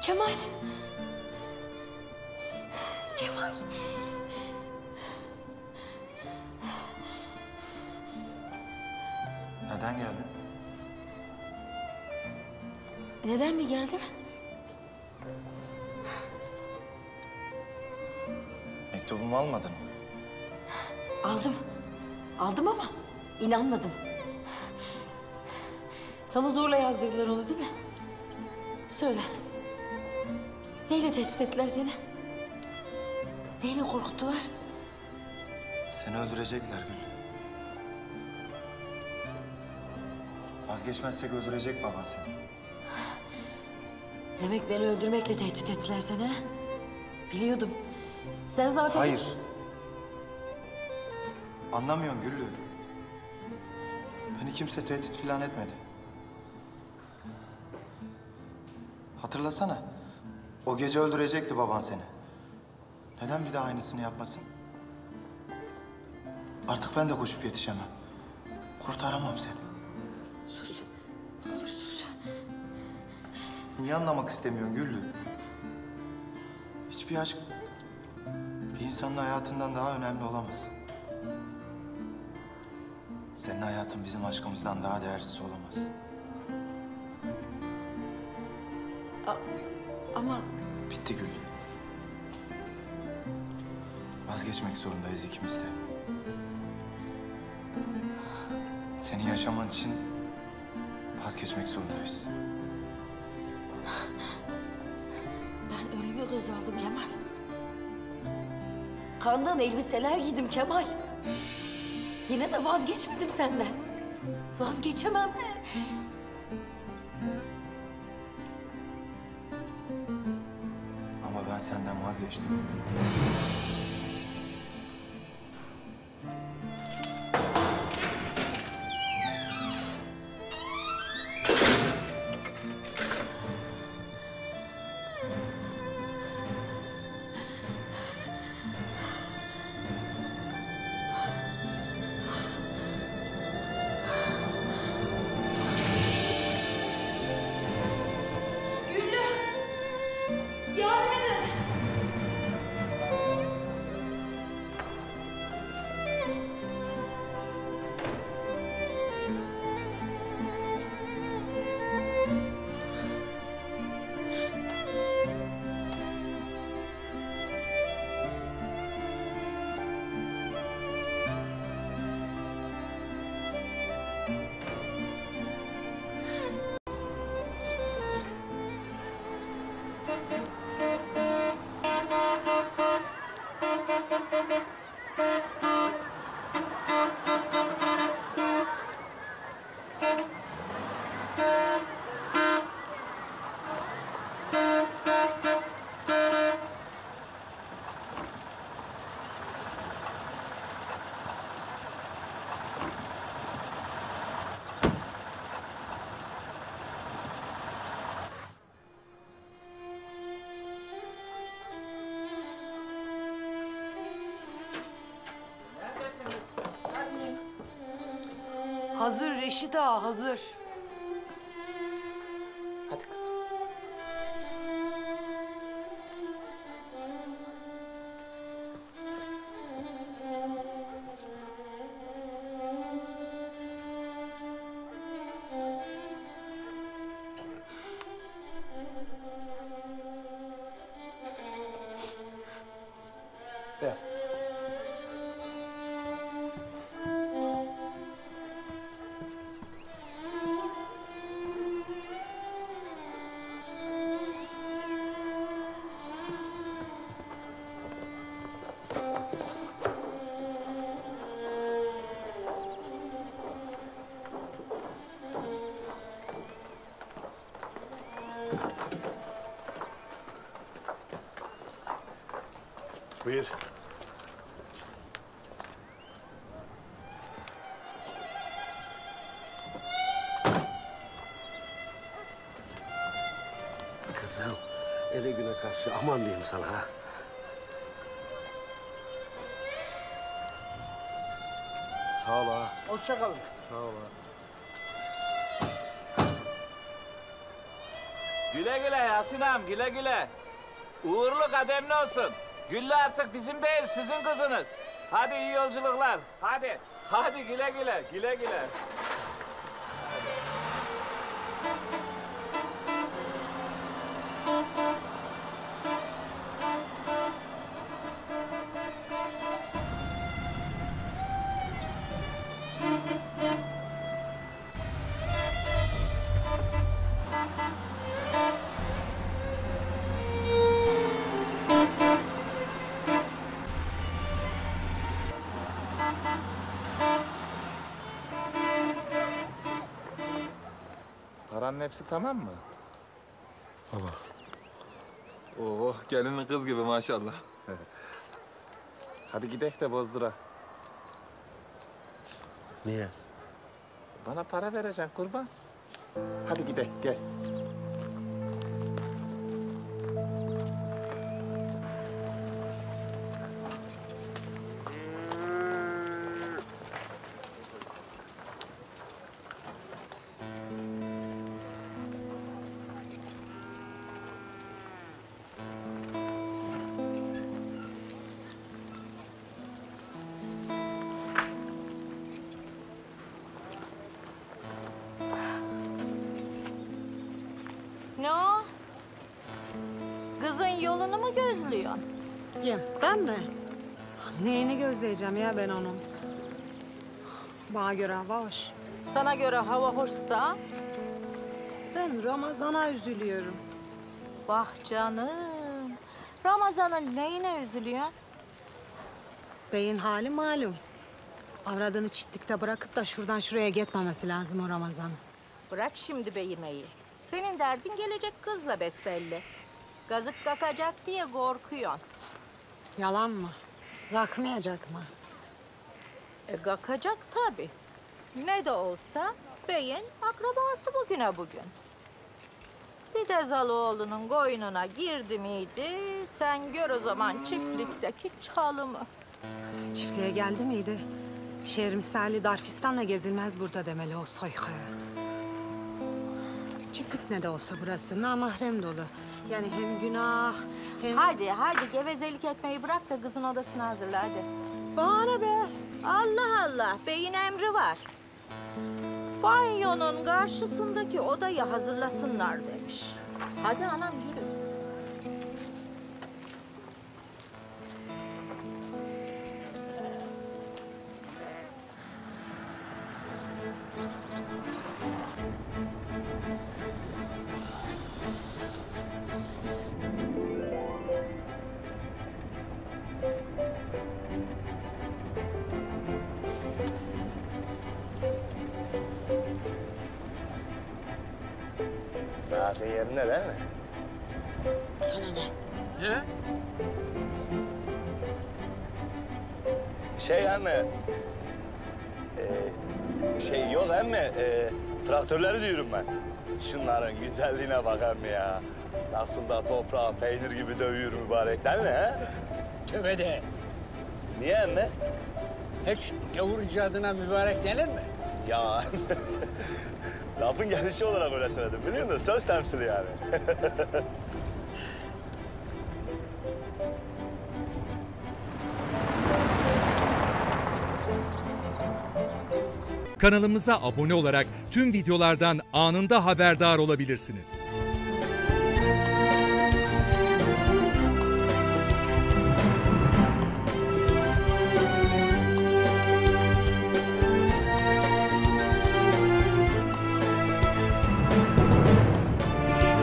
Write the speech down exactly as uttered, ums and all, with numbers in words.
Kemal. Kemal. Neden geldin? Neden mi geldim? Mektubumu almadın mı? Aldım. Aldım ama inanmadım. Sana zorla yazdırdılar onu değil mi? Söyle. Neyle tehdit ettiler seni? Neyle korkuttular? Seni öldürecekler Gül. Vazgeçmezsek öldürecek baban seni. Demek beni öldürmekle tehdit ettiler seni ha? Biliyordum. Sen zaten... Hayır. Anlamıyorsun Güllü. Beni kimse tehdit falan etmedi. Hatırlasana. O gece öldürecekti baban seni. Neden bir daha aynısını yapmasın? Artık ben de koşup yetişemem. Kurtaramam seni. Sus. Ne olur sus. Niye anlamak istemiyorsun Güllü? Hiçbir aşk bir insanın hayatından daha önemli olamaz. Senin hayatın bizim aşkımızdan daha değersiz olamaz. A ama... Bitti Güllü. Vazgeçmek zorundayız ikimiz de. Senin yaşaman için vazgeçmek zorundayız. Ben ölümü göz aldım Kemal. Kandan elbiseler giydim Kemal. Yine de vazgeçmedim senden. Vazgeçemem de. Ama ben senden vazgeçtim Güllü. Yardım edin. Hazır Reşit Ağa, hazır. Hadi kızım. Ver. Buyur. Kızım, ele güne karşı aman diyeyim sana ha. Sağ ol ha. Hoşça kalın. Sağ ol ha. Güle güle Yasin ağam, güle güle. Uğurlu kademli olsun. Güllü artık bizim değil, sizin kızınız. Hadi iyi yolculuklar. Hadi. Hadi güle güle, güle güle. Paranın hepsi tamam mı? Baba. Oo, gelinin kız gibi maşallah. Hadi gidelim de bozdura. Niye? Bana para vereceksin kurban. Hadi gidelim, gel. Ne o? Kızın yolunu mu gözlüyorsun? Kim? Ben mi? Neyini gözleyeceğim ya ben onun? Bana göre hava hoş. Sana göre hava hoşsa, Ben Ramazan'a üzülüyorum. vah canım. Ramazan'ın neyine üzülüyorsun? Beyin hali malum. Avradını çitlikte bırakıp da şuradan şuraya gitmemesi lazım o Ramazan'ın. Bırak şimdi beyimeyi. Senin derdin gelecek kızla besbelli. Gazık kakacak diye korkuyorsun. Yalan mı? Bakmayacak mı? E kakacak tabii. Ne de olsa beyin akrabası bugüne bugün. Bir de Zaloğlu'nun koynuna girdi miydi, sen gör o zaman çiftlikteki çalımı. Çiftliğe geldi miydi? Şehir misali Darfistan'la gezilmez burada demeli o soyka. Çiftlik ne de olsa burası namahrem dolu. Yani hem günah hem... Hadi hadi gevezelik etmeyi bırak da kızın odasını hazırla hadi. Bana be! Allah Allah beyin emri var. Banyonun karşısındaki odayı hazırlasınlar demiş. Hadi anam yürü. Rahatın yerine değil mi? Sana ne? Şey ama... E, şey yok ama... E, traktörleri diyorum ben. Şunların güzelliğine bakar ya. Nasıl da toprağı peynir gibi dövüyor mübarek değil mi he? Tövbe de. Niye emme? Hiç gavur icadına mübarek denir mi? Ya... Lafın gelişi olarak öyle söyledim biliyor musun? Söz temsili yani. Kanalımıza abone olarak tüm videolardan anında haberdar olabilirsiniz.